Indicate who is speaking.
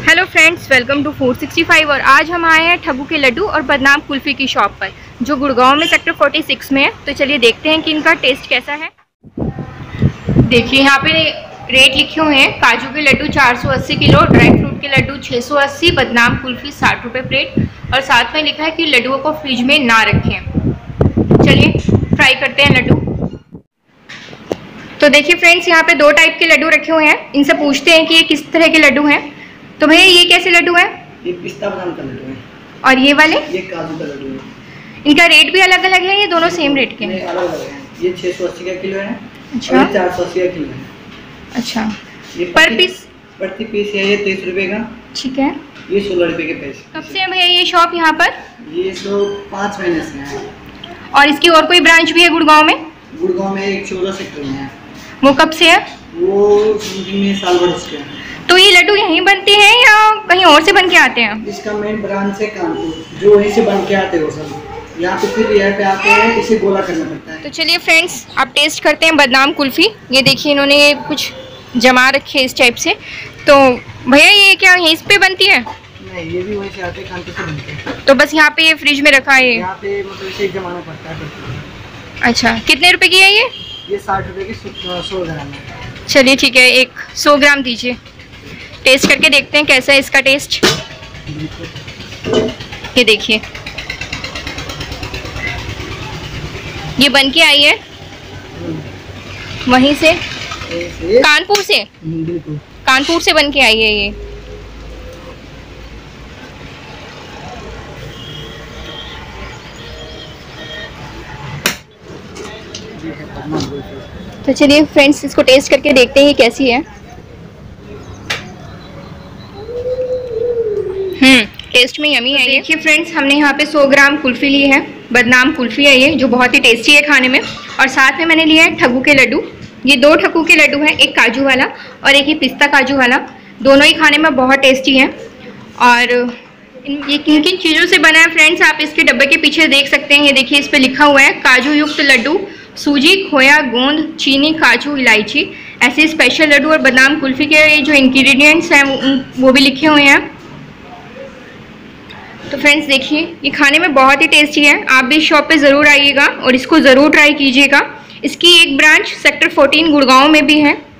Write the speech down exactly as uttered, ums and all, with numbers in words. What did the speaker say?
Speaker 1: Hello friends, welcome to food sixty five. और आज हम आए हैं ठग्गू के लड्डू और बदनाम कुल्फ़ी की शॉप पर, जो गुड़गांव में सेक्टर फोर्टी सिक्स में है। तो चलिए देखते हैं कि इनका टेस्ट कैसा है। देखिए यहाँ पे रेट लिखे हुए हैं। काजू के लड्डू चार सौ अस्सी किलो, ड्राई फ्रूट के लड्डू छः सौ अस्सी, बदनाम कुल्फ़ी साठ रुपये प्लेट, और साथ में लिखा है कि लड्डुओं को फ्रिज में ना रखें। चलिए फ्राई करते हैं लड्डू। तो देखिए फ्रेंड्स, यहाँ पे दो टाइप के लड्डू रखे हुए हैं। इनसे पूछते हैं कि ये किस तरह के लड्डू हैं। तो भैया ये कैसे लड्डू है?
Speaker 2: ये पिस्ता बादाम का लड्डू है।
Speaker 1: और ये वाले? ये
Speaker 2: काजू का लड्डू है।
Speaker 1: इनका रेट भी अलग अलग है, ये दोनों सेम रेट के हैं?
Speaker 2: अलग अलग है। ये छः सौ अस्सी का किलो है।
Speaker 1: अच्छा।
Speaker 2: और ये चार सौ अस्सी का किलो है।
Speaker 1: अच्छा।
Speaker 2: ये
Speaker 1: पर पीस?
Speaker 2: प्रति पीस है ये तेईस रुपये का।
Speaker 1: ठीक है।
Speaker 2: ये सोलह रुपये के पैसे।
Speaker 1: कब से है भैया ये शॉप यहाँ पर? ये
Speaker 2: तो पाँच महीने से है।
Speaker 1: और इसकी और कोई ब्रांच भी है गुड़गांव में?
Speaker 2: गुड़गांव में एक चौदह सेक्टर में है।
Speaker 1: वो कब से है? वो
Speaker 2: में साल भर से है।
Speaker 1: तो ये लड्डू यहीं बनते हैं या कहीं और से बन के आते हैं?
Speaker 2: इसका मेन ब्रांच है कानपुर, जो वहीं से बन के आते हैं वो सब। यहाँ पे फिर यहाँ पे आते हैं, इसे गोला करना पड़ता है।
Speaker 1: तो चलिए फ्रेंड्स, आप टेस्ट करते हैं बदनाम कुल्फ़ी। ये देखिए इन्होंने ये कुछ जमा रखे है इस टाइप से। तो भैया ये क्या यहीं पे बनती है?
Speaker 2: नहीं, ये भी वहीं से आते हैं, कानपुर से बनते हैं।
Speaker 1: तो बस यहाँ पे ये फ्रिज में रखा है?
Speaker 2: यहाँ पे मतलब इसे जमाना पड़ता है।
Speaker 1: अच्छा, कितने रुपए की है ये?
Speaker 2: ये साठ रुपए की सौ ग्राम है।
Speaker 1: चलिए ठीक है, एक सौ ग्राम दीजिए। टेस्ट करके देखते हैं कैसा है इसका टेस्ट। ये देखिए, ये बन के आई है वहीं से, कानपुर से। कानपुर से बन के आई है ये। तो चलिए फ्रेंड्स, इसको टेस्ट करके देखते हैं ये कैसी है। हम्म टेस्ट में यमी है। देखिए फ्रेंड्स, हमने यहाँ पे सौ ग्राम कुल्फ़ी ली है। बदनाम कुल्फ़ी है ये, जो बहुत ही टेस्टी है खाने में। और साथ में मैंने लिया है ठग्गू के लड्डू। ये दो ठग्गू के लड्डू हैं, एक काजू वाला और एक ये पिस्ता काजू वाला। दोनों ही खाने में बहुत टेस्टी हैं। और इन ये किन किन चीज़ों से बना है फ्रेंड्स, आप इसके डब्बे के पीछे देख सकते हैं। ये देखिए इस पर लिखा हुआ है काजू युक्त लड्डू, सूजी, खोया, गोंद, चीनी, काजू, इलायची। ऐसे स्पेशल लड्डू और बदाम कुल्फ़ी के जो इंग्रेडिएंट्स हैं वो, वो भी लिखे हुए हैं। तो फ्रेंड्स देखिए, ये खाने में बहुत ही टेस्टी है। आप भी इस शॉप पे ज़रूर आइएगा और इसको ज़रूर ट्राई कीजिएगा। इसकी एक ब्रांच सेक्टर फोर्टीन गुड़गांव में भी है।